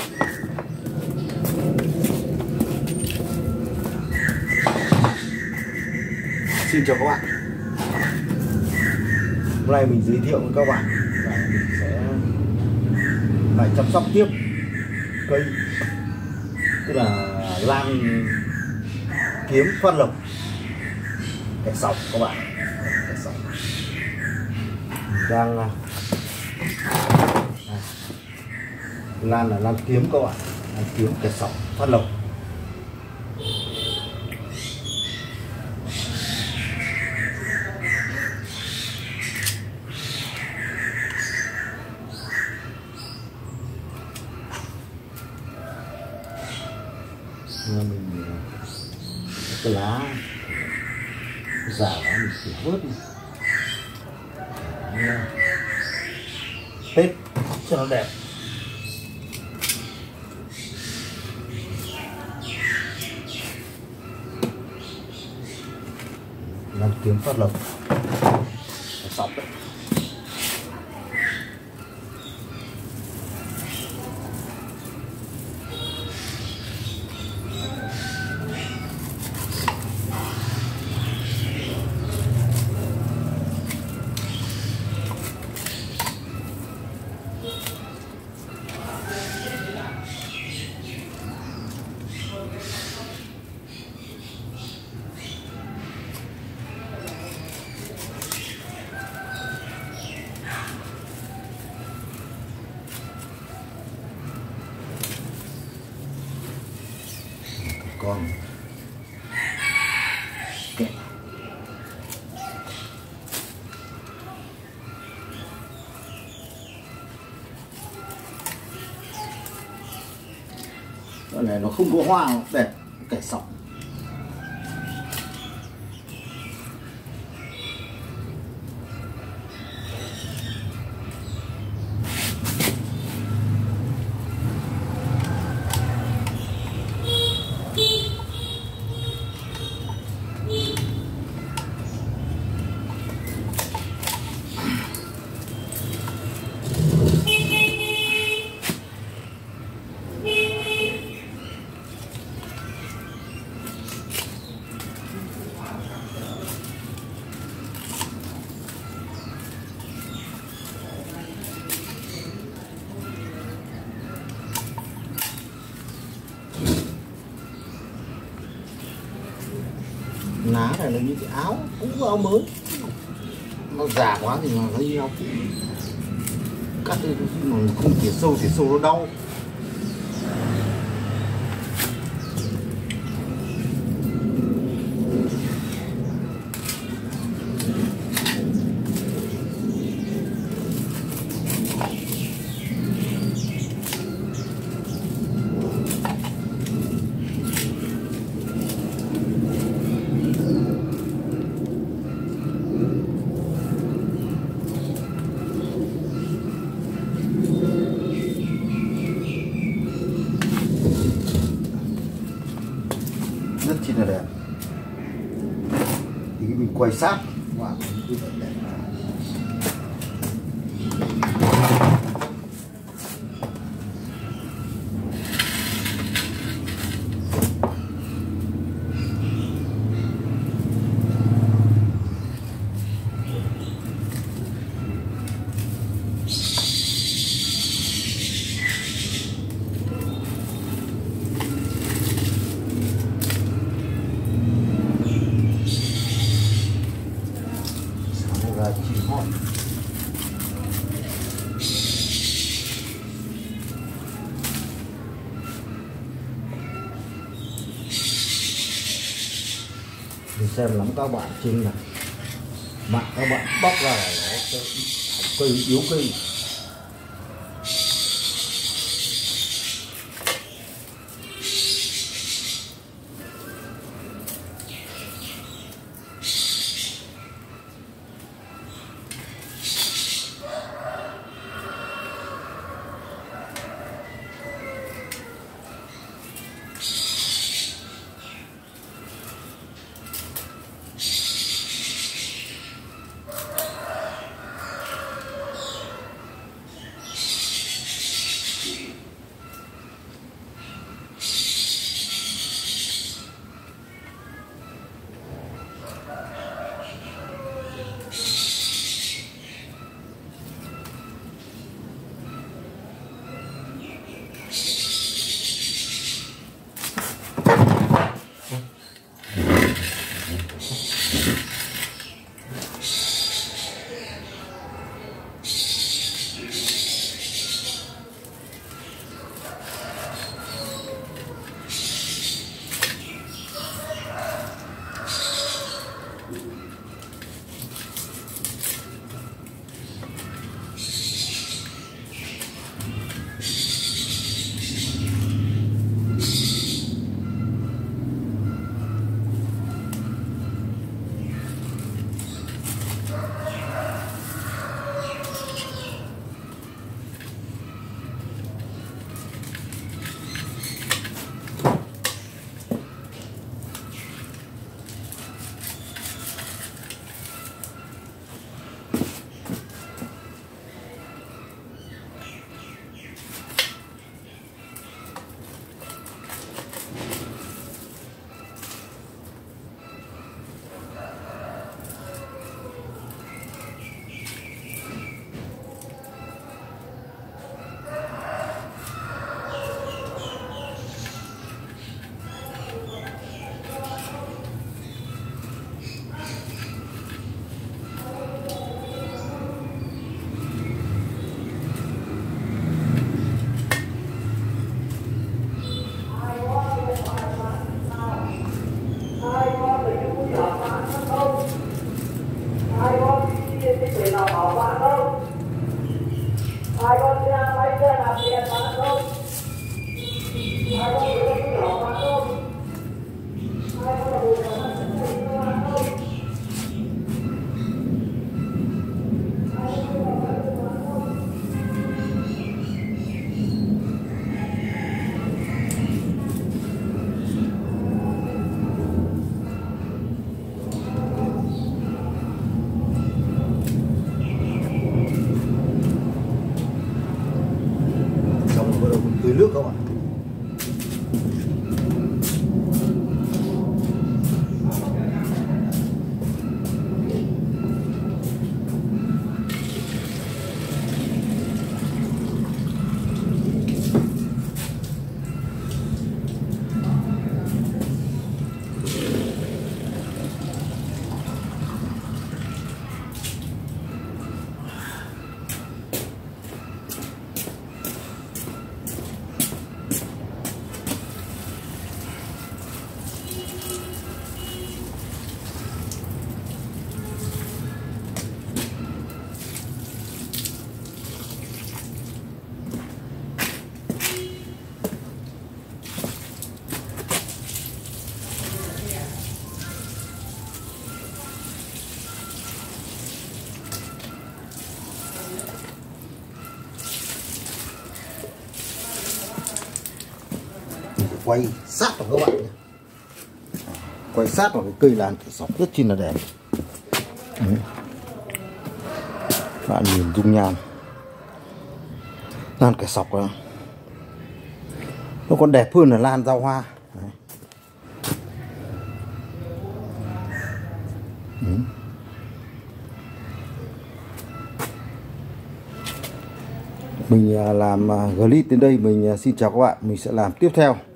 Xin chào các bạn. Hôm nay mình giới thiệu với các bạn là mình sẽ lại chăm sóc tiếp cây, tức là lan kiếm khoan lộc kẻ sọc các bạn. Kẻ sọc đang lan là lan kiếm các bạn, lan kiếm kẻ sọc phát lộc. Mình cái lá giả lá mình phải vớt đi tết cho nó đẹp. Lan kiếm phát lộc sọc đấy. Con kệ. Cái này nó không có hoa đẹp, kẻ sọc. Lá này là như cái áo cũ áo mới, nó già quá thì nó như áo cũ, cắt đi mà không tỉa sâu nó đau. Rất chi là đẹp. Thì mình quay sát wow, đẹp. Chim hót. Mình xem lắm các bạn trên này mạng các bạn bóc ra là nó sẽ cây yếu cây. tưới nước các bạn. Quay sát vào các bạn nhé. Quay sát vào cái cây lan kẻ sọc rất chi là đẹp. Bạn nhìn dung nhan lan kẻ sọc đó, nó còn đẹp hơn là lan rau hoa. Mình làm clip đến đây, mình xin chào các bạn. Mình sẽ làm tiếp theo.